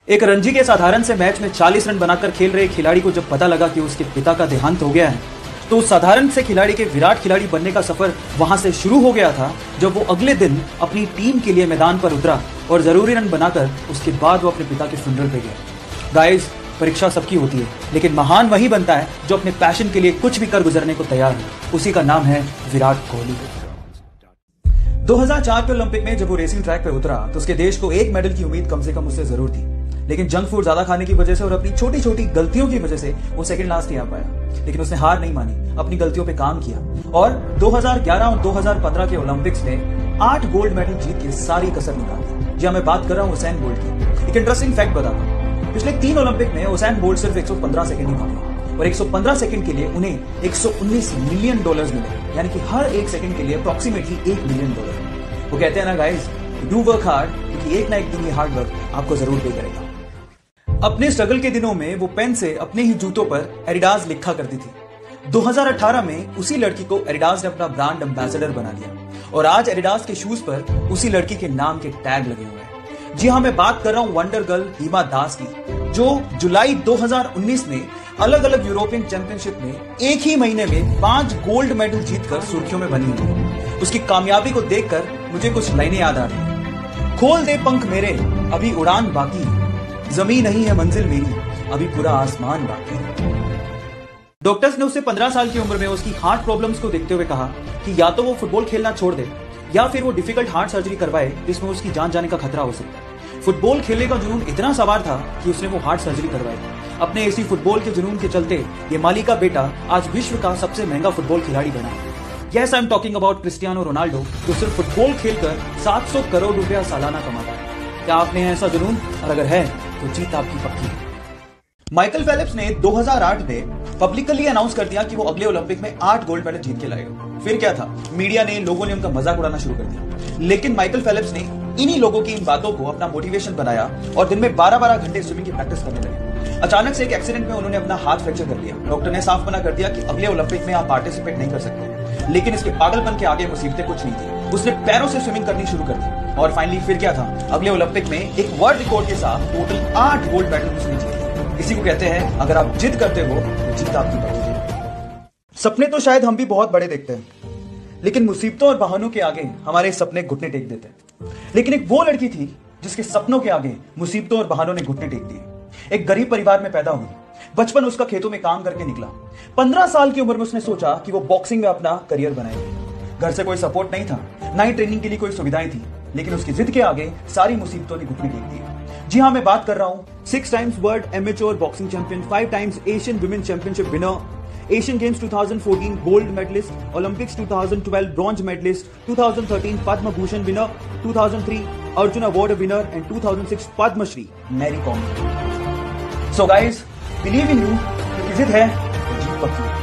एक रणजी के साधारण से मैच में 40 रन बनाकर खेल रहे खिलाड़ी को जब पता लगा कि उसके पिता का देहांत हो गया है, तो उस साधारण से खिलाड़ी के विराट खिलाड़ी बनने का सफर वहां से शुरू हो गया था जब वो अगले दिन अपनी टीम के लिए मैदान पर उतरा और जरूरी रन बनाकर उसके बाद वो अपने पिता के फ्यूनरल पे गया। गाइस, परीक्षा सबकी होती है, लेकिन महान वही बनता है जो अपने पैशन के लिए कुछ भी कर गुजरने को तैयार है। उसी का नाम है विराट कोहली। 2004 के ओलंपिक में जब वो रेसिंग ट्रैक पे उतरा तो उसके देश को एक मेडल की उम्मीद कम से कम उससे जरूर थी, लेकिन जंक फूड ज्यादा खाने की वजह से और अपनी छोटी छोटी गलतियों की वजह से वो सेकंड लास्ट ही आ पाया। लेकिन उसने हार नहीं मानी, अपनी गलतियों पे काम किया और 2011 और 2015 के ओलंपिक्स में 8 गोल्ड मेडल जीत के सारी कसर निकाल दी। जी, मैं बात कर रहा हूं उसैन बोल्ट की। एक इंटरेस्टिंग फैक्ट बताता हूं, पिछले 3 ओलंपिक में उसैन बोल्ट सिर्फ 115 सेकंड ही भागे और 115 सेकंड के लिए उन्हें 119 मिलियन डॉलर्स मिले, यानी कि हर एक सेकंड के लिए अप्रोक्सीमेटली $1 मिलियन। वो कहते हैं ना गाइस, डू वर्क हार्ड, क्योंकि एक ना एक दिन ये हार्ड वर्क आपको जरूर पे करेगा। अपने स्ट्रगल के दिनों में वो पेन से अपने ही जूतों पर एडिडास लिखा करती थी। 2018 में उसी लड़की को एडिडास ने अपना ब्रांड एम्बेसडर बना लिया और आज एडिडास के शूज पर उसी लड़की के नाम के टैग लगे हुए हैं। जी हाँ, मैं बात कर रहा हूं वंडर गर्ल हिमा दास की, जो जुलाई 2019 में अलग अलग यूरोपियन चैंपियनशिप में एक ही महीने में 5 गोल्ड मेडल जीतकर सुर्खियों में बनी हुई है। उसकी कामयाबी को देखकर मुझे कुछ लाइनें याद आ रही हैं। खोल दे पंख मेरे, अभी उड़ान बाकी है, जमीन नहीं है मंजिल मेरी, अभी पूरा आसमान बाकी है। डॉक्टर्स ने उससे 15 साल की उम्र में उसकी हार्ट प्रॉब्लम्स को देखते हुए कहा कि या तो वो फुटबॉल खेलना छोड़ दे या फिर वो डिफिकल्ट हार्ट सर्जरी करवाए जिसमें उसकी जान जाने का खतरा हो सकता है। फुटबॉल खेलने का जुनून इतना सवार था कि उसने वो हार्ट सर्जरी करवाई। अपने इसी फुटबॉल के जुनून के चलते ये माली का बेटा आज विश्व का सबसे महंगा फुटबॉल खिलाड़ी बना है। Yes, I am talking about Cristiano Ronaldo, जो सिर्फ फुटबॉल खेलकर 700 करोड़ रुपया सालाना कमाता है। क्या आपने है ऐसा जुनून? और अगर है तो जीत आपकी पक्की है। माइकल फेलिप्स ने 2008 में पब्लिकली अनाउंस कर दिया कि वो अगले ओलंपिक में 8 गोल्ड मेडल जीत के लाएगा। फिर क्या था, मीडिया ने, लोगों ने उनका मजाक उड़ाना शुरू कर दिया। लेकिन माइकल फेलिप्स ने इन्हीं लोगों की इन बातों को अपना मोटिवेशन बनाया और दिन में 12-12 घंटे स्विमिंग की प्रैक्टिस करने लगे। अचानक से एक एक्सीडेंट में उन्होंने अपना हाथ फ्रैक्चर कर लिया। डॉक्टर ने साफ मना कर दिया कि अगले ओलंपिक में आप पार्टिसिपेट नहीं कर सकते। लेकिन इसके पागलपन के आगे मुसीबतें कुछ नहीं थी। उसने पैरों से स्विमिंग करनी शुरू कर दी और फाइनली फिर क्या था, अगले ओलंपिक में एक वर्ल्ड रिकॉर्ड के साथ टोटल 8 गोल्ड मेडल उसने जीते। इसी को कहते हैं, अगर आप जिद करते हो तो जीत आपकी पक्की है। सपने तो शायद हम भी बहुत बड़े देखते हैं, लेकिन मुसीबतों और बहानों के आगे हमारे सपने घुटने टेक देते हैं। लेकिन एक वो लड़की थी जिसके सपनों के आगे मुसीबतों और बहानों ने घुटने टेक दिए। एक गरीब परिवार में पैदा हुई, बचपन उसका खेतों में काम करके निकला। 15 साल की उम्र में उसने सोचा कि वो बॉक्सिंग में अपना करियर बनाएगी। घर से कोई सपोर्ट नहीं था, ना ही ट्रेनिंग के लिए कोई सुविधाएं थी, लेकिन उसकी जिद के आगे सारी मुसीबतों ने घुटने टेक दिए। जी हाँ, मैं बात कर रहा हूं 6 times world amateur boxing champion, 5 times Asian women championship winner, Asian games 2014 gold medallist, Olympics 2012 bronze medallist, 2013 Padma Bhushan winner, 2003 Arjuna award winner and 2006 Padmashri Mary Kom. So guys, believe in you, क्योंकि जिद है तो जीत पक्की।